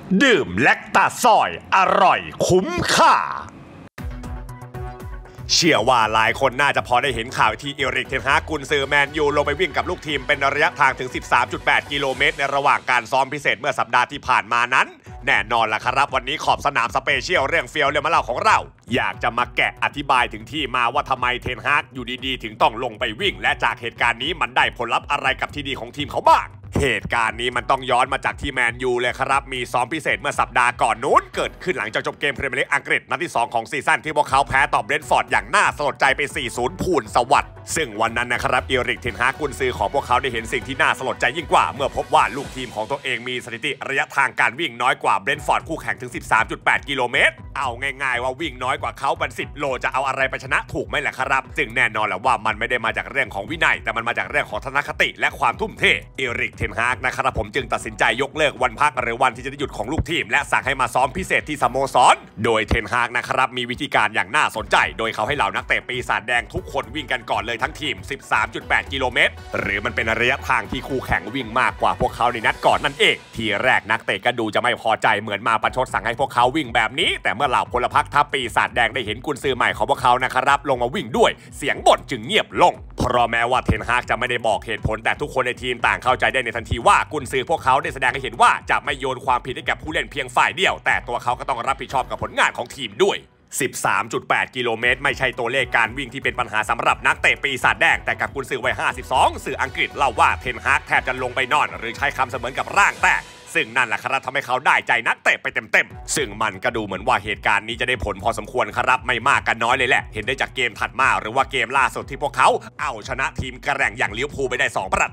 ดื่มแลคตาซอยอร่อยคุ้มค่าเชื่อว่าหลายคนน่าจะพอได้เห็นข่าวที่เอริก เทนฮากกุนซือแมนยูลงไปวิ่งกับลูกทีมเป็นระยะทางถึง 13.8 กิโลเมตรในระหว่างการซ้อมพิเศษเมื่อสัปดาห์ที่ผ่านมานั้นแน่นอนล่ะครับวันนี้ขอบสนามสเปเชียลเรื่องเฟียวเรื่องมาเล่าของเราอยากจะมาแกะอธิบายถึงที่มาว่าทำไมเทนฮากอยู่ดีๆถึงต้องลงไปวิ่งและจากเหตุการณ์นี้มันได้ผลลัพธ์อะไรกับที่ดีของทีมเขาบ้างเหตุการณ์นี้มันต้องย้อนมาจากที่แมนยูเลยครับมีซ้อมพิเศษเมื่อสัปดาห์ก่อนนู้นเกิดขึ้นหลังจากจบเกมพรีเมียร์ลีกอังกฤษนัดที่2ของซีซั่นที่พวกเขาแพ้ต่อเบรนท์ฟอร์ดอย่างน่าสลดใจไป 4-0 พูนสวัสดิ์ซึ่งวันนั้นนะครับเอริก เทนฮากกุนซือของพวกเขาได้เห็นสิ่งที่น่าสลดใจยิ่งกว่าเมื่อพบว่าลูกทีมของตัวเองมีสถิติระยะทางการวิ่งน้อยกว่าเบรนท์ฟอร์ดคู่แข่งถึง 13.8 กิโลเมตรเอาง่ายๆว่าวิ่งน้อยกว่าเขาเป็น10 โลจะเอาอะไรไปชนะถูกไหมล่ะครับซึ่งแน่นอนแหละว่ามันไม่ได้มาจากเรื่องของวินัยแต่มันมาจากเรื่องของทัศนคติและความทุ่มเทเอริก เทนฮากนะครับผมจึงตัดสินใจยกเลิกวันพักหรือวันที่จะได้หยุดของลูกทีมและสั่งให้มาซ้อมพิเศษที่สโมสรโดยเทนฮากนะครับมีวิธีการอย่างน่าสนใจโดยเขาให้เหล่านักเตะปีศาจแดงทุกคนวิ่งกันก่อนเลยทั้งทีม 13.8 กิโลเมตรหรือมันเป็นระยะทางที่คู่แข่งวิ่งมากกว่าพวกเขาในนัดก่อนนั่นเองทีแรกนักเตะก็ดูจะไม่พอใจเหมือนมาประชดสั่งให้พวกเขาวิ่งแบบนี้แต่เมื่อเหล่าพลพรรคทัพปีศาจแดงได้เห็นกุนซือใหม่ของพวกเขานะครับลงมาวิ่งด้วยเสียงบ่นจึงเงียบลงเพราะแม้ว่าเทนฮากจะไม่ได้บอกเหตุผลแต่ทุกคนในทีมต่างเข้าใจได้ในทันทีว่ากุนซือพวกเขาได้แสดงให้เห็นว่าจะไม่โยนความผิดให้กับผู้เล่นเพียงฝ่ายเดียวแต่ตัวเขาก็ต้องรับผิดชอบกับผลงานของทีมด้วย 13.8 กิโลเมตรไม่ใช่ตัวเลขการวิ่งที่เป็นปัญหาสำหรับนักเตะปีศาจแดงแต่กับกุนซือวัย 52 สื่ออังกฤษเล่าว่าเทนฮากแทบจะลงไปนอนหรือใช้คำเสมือนกับร่างแตกซึ่งนั่นแหละครับทำให้เขาได้ใจนักเตะไปเต็มๆซึ่งมันก็ดูเหมือนว่าเหตุการณ์นี้จะได้ผลพอสมควรครับไม่มากกันน้อยเลยแหละเห็นได้จากเกมถัดมาหรือว่าเกมล่าสุดที่พวกเขาเอาชนะทีมกระแร่งอย่างลิเวอร์พูลไปได้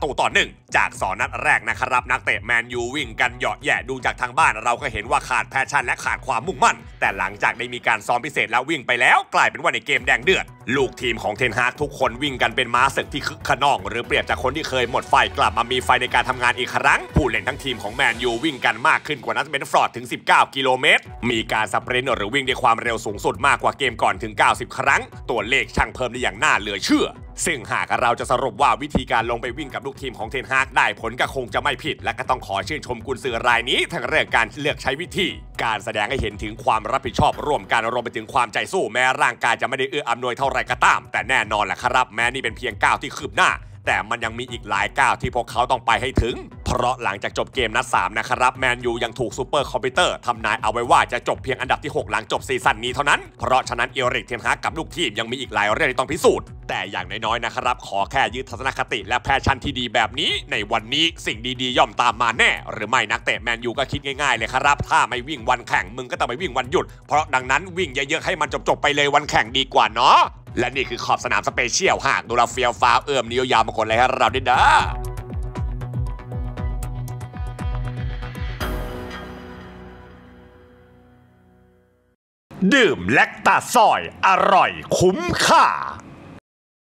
2-1จาก2นัดแรกนะครับนักเตะแมนยูวิ่งกันเหยาะแย่ดูจากทางบ้านเราก็เห็นว่าขาดแพชชั่นและขาดความมุ่งมั่นแต่หลังจากได้มีการซ้อมพิเศษแล้ววิ่งไปแล้วกลายเป็นว่าในเกมแดงเดือดลูกทีมของเทนฮากทุกคนวิ่งกันเป็นม้าศึกที่คึกขนองหรือเปรียบจากคนที่เคยหมดไฟกลับมามีไฟในการทำงานอีกครั้งผู้เล่นทั้งทีมของแมนยูวิ่งกันมากขึ้นกว่านัดเบรนท์ฟอร์ดถึง19 กิโลเมตรมีการสปรินต์หรือวิ่งด้วยความเร็วสูงสุดมากกว่าเกมก่อนถึง90 ครั้งตัวเลขช่างเพิ่มได้อย่างน่าเหลือเชื่อซึ่งหากเราจะสรุปว่าวิธีการลงไปวิ่งกับลูกทีมของเทนฮากได้ผลก็คงจะไม่ผิดและก็ต้องขอชื่นชมกุนซือรายนี้ทั้งเรื่องการเลือกใช้วิธีการแสดงให้เห็นถึงความรับผิดชอบร่วมกันรวมไปถึงความใจสู้แม้ร่างกายจะไม่ได้เอื้ออำนวยเท่าไรก็ตามแต่แน่นอนแหละครับแม้นี่เป็นเพียงก้าวที่คืบหน้าแต่มันยังมีอีกหลายก้าวที่พวกเขาต้องไปให้ถึงเพราะหลังจากจบเกมนัด3นะครับแมนยูยังถูกซูเปอร์คอมพิวเตอร์ทำนายเอาไว้ว่าจะจบเพียงอันดับที่6หลังจบซีซั่นนี้เท่านั้นเพราะฉะนั้นเอริก เทนฮากกับลูกทีมยังมีอีกหลายเรื่องที่ต้องพิสูจน์แต่อย่างน้อยๆนะครับขอแค่ยึดทัศนคติและแพชชั่นที่ดีแบบนี้ในวันนี้สิ่งดีๆย่อมตามมาแน่หรือไม่นักเตะแมนยูก็คิดง่ายๆเลยครับถ้าไม่วิ่งวันแข่งมึงก็ต้องไปวิ่งวันหยุดเพราะดังนั้นวิ่งเยอะๆให้มันจบๆไปเลยวันแข่งดีกว่าเนาะและนี่คือขอบสนามสเปเชียลหากดูแลเฟียวฟ้านิ้วยาวมาคนเลยให้เราได้เด้อดื่มแลคตาซอยอร่อยคุ้มค่า